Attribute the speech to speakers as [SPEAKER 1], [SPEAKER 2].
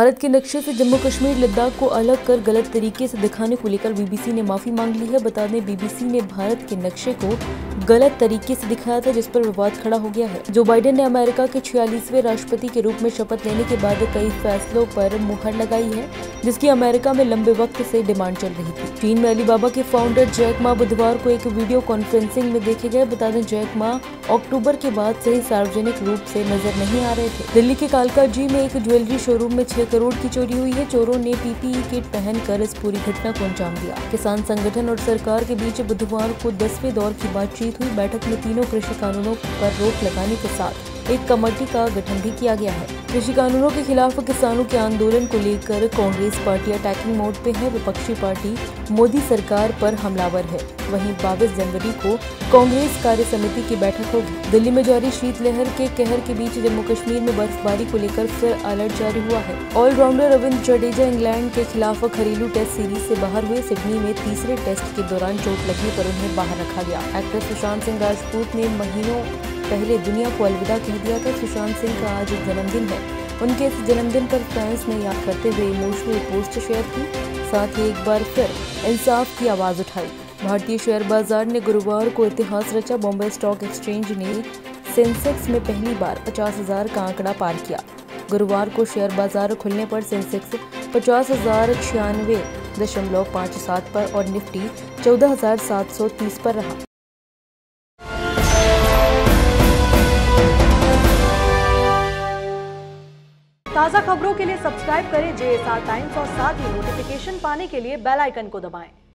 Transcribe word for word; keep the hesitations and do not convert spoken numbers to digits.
[SPEAKER 1] भारत के नक्शे से जम्मू कश्मीर लद्दाख को अलग कर गलत तरीके से दिखाने को लेकर बीबीसी ने माफी मांग ली है। बता दें, बीबीसी ने भारत के नक्शे को गलत तरीके से दिखाया था, जिस पर विवाद खड़ा हो गया है। जो बाइडेन ने अमेरिका के छियालीसवें राष्ट्रपति के रूप में शपथ लेने के बाद कई फैसलों पर मुहर लगाई है, जिसकी अमेरिका में लंबे वक्त से डिमांड चल रही थी। चीन में अलीबाबा के फाउंडर जैक मा बुधवार को एक वीडियो कॉन्फ्रेंसिंग में देखे गए। बता दें, जैक मा अक्टूबर के बाद से ही सार्वजनिक रूप से नजर नहीं आ रहे थे। दिल्ली के कालकाजी में एक ज्वेलरी शोरूम में छह करोड़ की चोरी हुई है। चोरों ने पीपीई किट पहनकर इस पूरी घटना को अंजाम दिया। किसान संगठन और सरकार के बीच बुधवार को दसवें दौर की बातचीत हुई। बैठक में तीनों कृषि कानूनों पर रोक लगाने के साथ एक कमेटी का गठन भी किया गया है। कृषि कानूनों के खिलाफ किसानों के आंदोलन को लेकर कांग्रेस पार्टी अटैकिंग मोड पे है। विपक्षी पार्टी मोदी सरकार पर हमलावर है। वहीं बाईस जनवरी को कांग्रेस कार्य समिति की बैठक होगी। दिल्ली में जारी शीतलहर के कहर के बीच जम्मू कश्मीर में बर्फबारी को लेकर फिर अलर्ट जारी हुआ है। ऑलराउंडर रविंद्र जडेजा इंग्लैंड के खिलाफ घरेलू टेस्ट सीरीज से बाहर हुए। सिडनी में तीसरे टेस्ट के दौरान चोट लगने पर उन्हें बाहर रखा गया। एक्टर सुशांत सिंह राजपूत ने महीनों पहले दुनिया को अलविदा कह दिया था। सुशांत सिंह का आज जन्मदिन है। उनके इस जन्मदिन पर फैंस ने याद करते हुए इमोशनल पोस्ट शेयर की, साथ ही एक बार फिर इंसाफ की आवाज उठाई। भारतीय शेयर बाजार ने गुरुवार को इतिहास रचा। बॉम्बे स्टॉक एक्सचेंज ने सेंसेक्स में पहली बार पचास हजार का आंकड़ा पार किया। गुरुवार को शेयर बाजार खुलने पर सेंसेक्स पचास हजार छियानवे दशमलव पाँच सात पर और निफ्टी चौदह हजार सात सौ तीस पर रहा।
[SPEAKER 2] ताज़ा खबरों के लिए सब्सक्राइब करें जे एस आर टाइम्स और साथ ही नोटिफिकेशन पाने के लिए बेल आइकन को दबाएं।